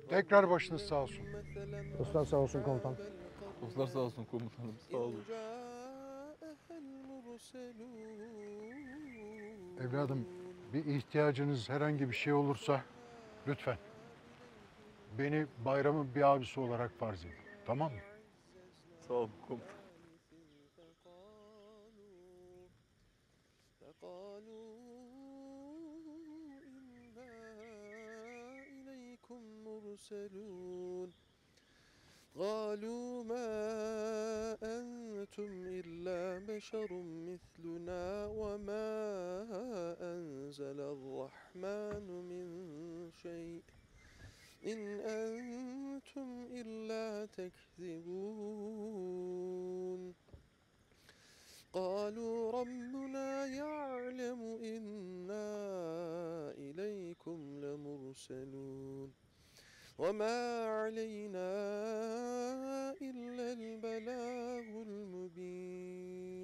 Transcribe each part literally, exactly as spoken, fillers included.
Tekrar başınız sağ olsun. Dostlar sağ olsun komutan. Dostlar sağ olsun komutanım. Sağ olun. Evladım, bir ihtiyacınız, herhangi bir şey olursa lütfen beni Bayram'ın bir abisi olarak farz edin. Tamam mı? Sağ olun komutanım. قالوا ما أنتم إلا بشر مثلنا وما أنزل الرحمن من شيء إن أنتم إلا تكذبون قالوا ربنا يعلم إنا إليكم لمرسلون وما علينا إلا البلاغ المبين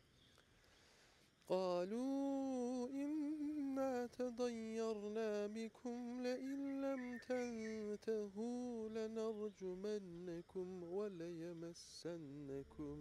قالوا إنا تطيرنا بكم لئن لم تنتهوا لنرجمنكم وليمسنكم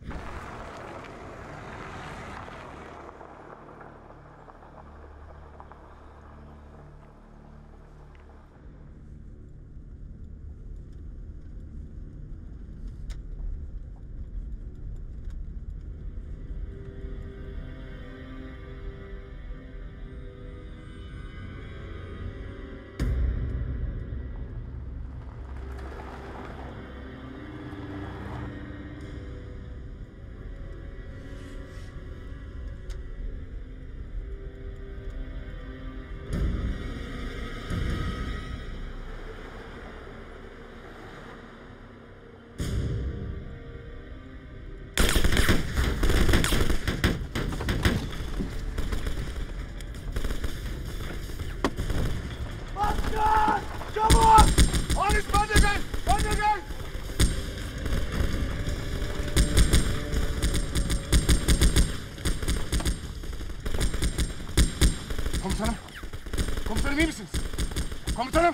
Komutanım. Komutanım iyi misiniz? Komutanım.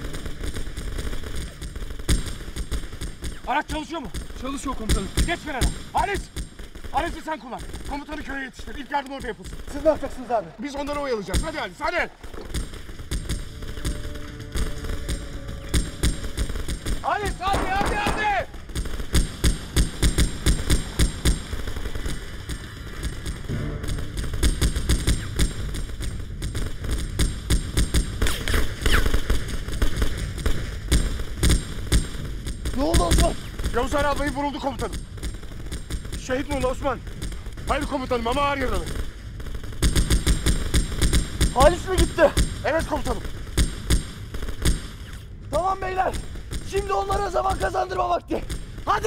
Araç çalışıyor mu? Çalışıyor komutanım. Geç kenara. Halis. Halis'i sen kullan. Komutanı köye yetiştir. İlk yardım orada yapılsın. Siz ne yapacaksınız abi? Biz onları oyalayacağız. Hadi Halis hadi. Halis hadi hadi hadi. Ne oldu Osman? Yavuz Ali ablayı vuruldu komutanım. Şehit mi oldu Osman? Hayır komutanım ama ağır yaralı. Halis mi gitti? Evet komutanım. Tamam beyler. Şimdi onlara zaman kazandırma vakti. Hadi!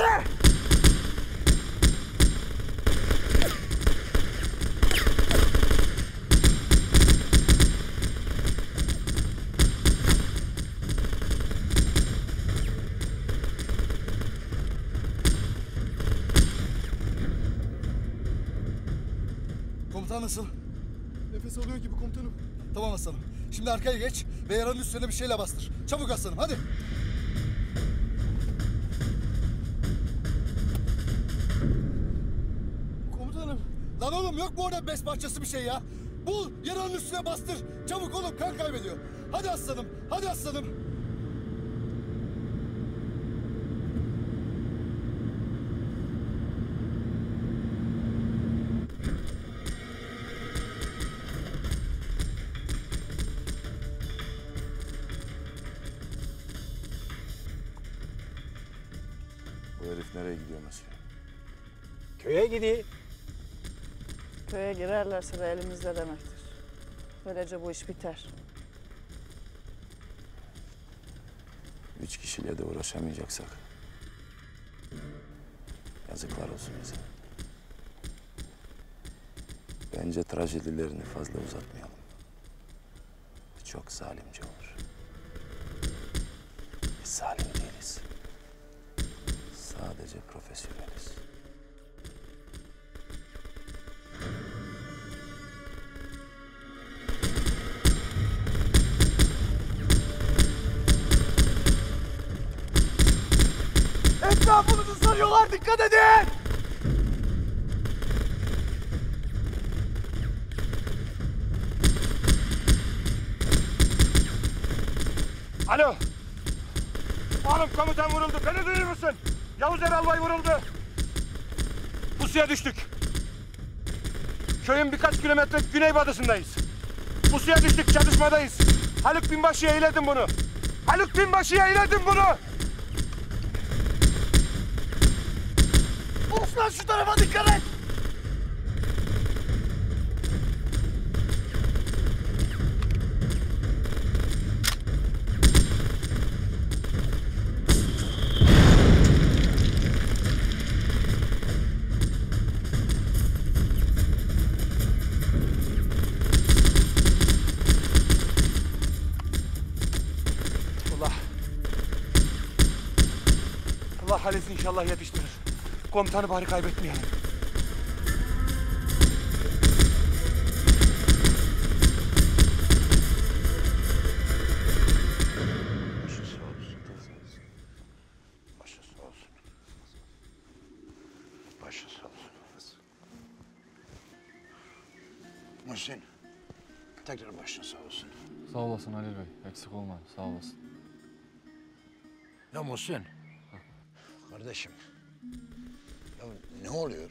Komutan nasıl? Nefes alıyor gibi komutanım. Tamam aslanım. Şimdi arkaya geç ve yaranın üstüne bir şeyle bastır. Çabuk aslanım hadi. Komutanım. Lan oğlum yok mu orada bes parçası bir şey ya? Bul yaranın üstüne bastır. Çabuk oğlum kan kaybediyor. Hadi aslanım. Hadi aslanım. Bu herif nereye gidiyor mesela? Köye gidiyor. Köye girerlerse de elimizde demektir. Böylece bu iş biter. Üç kişiyle de uğraşamayacaksak yazıklar olsun bize. Bence trajedilerini fazla uzatmayalım. Çok zalimce olur. Biz zalim değiliz. Sadece profesyoneliz. Etrafınızı sarıyorlar, dikkat edin! Alo. Oğlum komutan vuruldu. Beni duyuyor musun? Yavuz Eralbay vuruldu. Pusuya düştük. Köyün birkaç kilometre güneybatısındayız. Pusuya düştük, çatışmadayız. Haluk Binbaşı'ya iletin bunu. Haluk Binbaşı'ya iletin bunu. Osman şu tarafa dikkat et! Allah. Allah Halis inşallah yetiştirir. Komutanı bari kaybetmeyelim. Başı sağ olsun. Başı sağ olsun. Başı sağ olsun. Muhsin, tekrar başın sağ olsun. Sağ olasın Halil Bey. Eksik olma. Sağ olasın. Ya Muhsin, kardeşim, ya ne oluyor?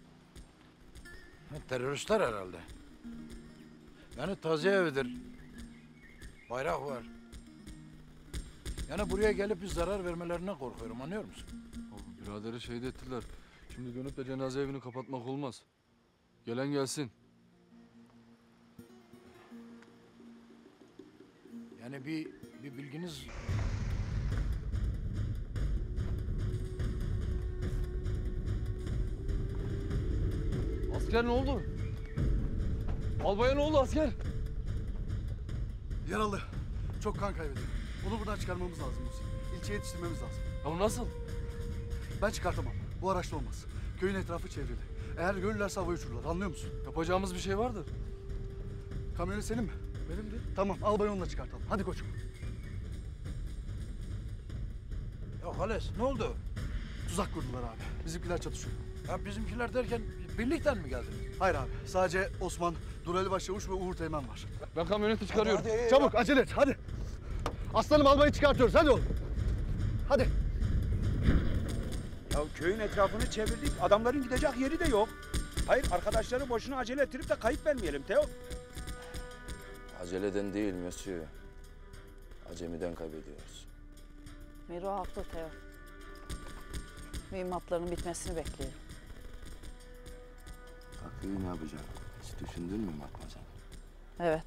Ya teröristler herhalde. Yani taziye evidir, bayrak var. Yani buraya gelip bir zarar vermelerine korkuyorum, anlıyor musun? Abi biraderi şehit ettiler. Şimdi dönüp de cenaze evini kapatmak olmaz. Gelen gelsin. Yani bir, bir bilginiz... Asker ne oldu? Albaya ne oldu asker? Yaralı. Çok kan kaybediyor. Onu buradan çıkarmamız lazım Muhsin. İlçeye yetiştirmemiz lazım. Ya nasıl? Ben çıkartamam. Bu araçta olmaz. Köyün etrafı çevrili. Eğer görürlerse havaya uçururlar. Anlıyor musun? Yapacağımız bir şey vardır. Kamyonet senin mi? Benimdir. Tamam, albay onunla çıkartalım. Hadi koçum. Ya Halis, ne oldu? Tuzak kurdular abi. Bizimkiler çatışıyor. Ya bizimkiler derken birlikten mi geldiniz? Hayır abi. Sadece Osman, Durali Başçavuş ve Uğur Teğmen var. Ben kamyoneti çıkarıyorum. Çabuk, acele et. Hadi. Aslanım albayı çıkartıyoruz. Hadi oğlum. Hadi. Ya köyün etrafını çevirdik. Adamların gidecek yeri de yok. Hayır, arkadaşları boşuna acele ettirip de kayıp vermeyelim Teo. Aceleden değil Monsieur. Acemiden kaybediyoruz. Miro haklı Teo. Mühimmatların bitmesini bekliyorum. Takviye ne yapacaksın? Hiç düşündün mü Matmazel? Evet.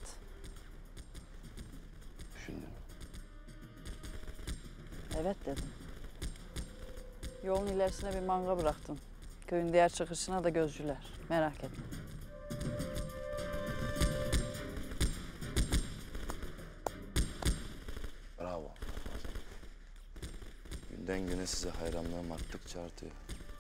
Düşündüm. Evet dedim. Yolun ilerisine bir manga bıraktım. Köyün diğer çıkışına da gözcüler. Merak etme. Bravo Matmazel. Günden güne size hayranlığım arttıkça artıyor.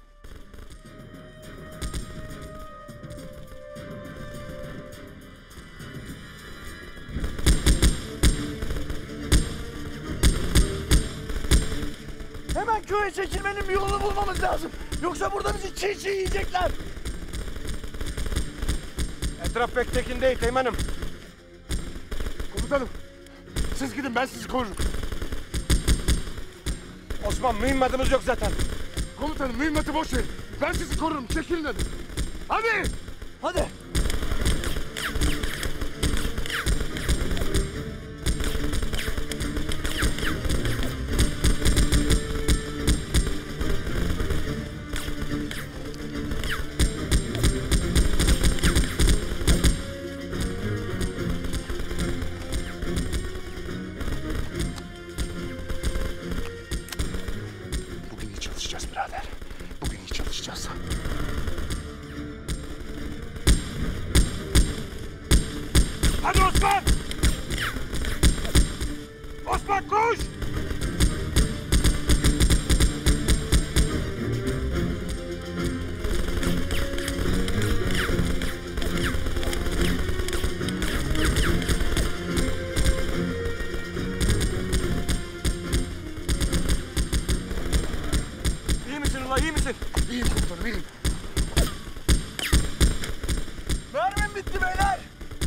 Hemen köye çekilmenin bir yolunu bulmamız lazım. Yoksa burada bizi çiğ çiğ yiyecekler. Etraf pek tekin değil Teğmen'im. Komutanım, siz gidin ben sizi korurum. Osman, mühimmatımız yok zaten. Komutanım, mühimmatı boş verin. Ben sizi korurum, çekilin hadi. Hadi! Hadi. Bugün iyi çalışacağız birader. Bugün iyi çalışacağız. iyi misin? İyiyim komutanım, iyiyim. Mermim bitti beyler.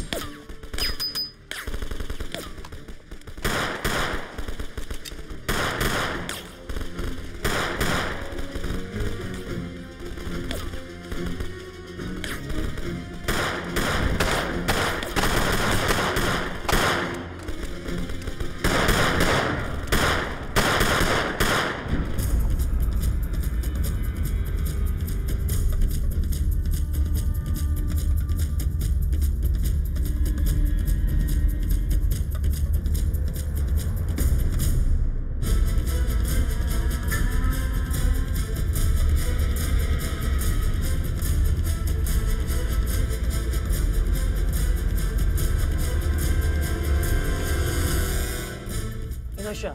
İn aşağı.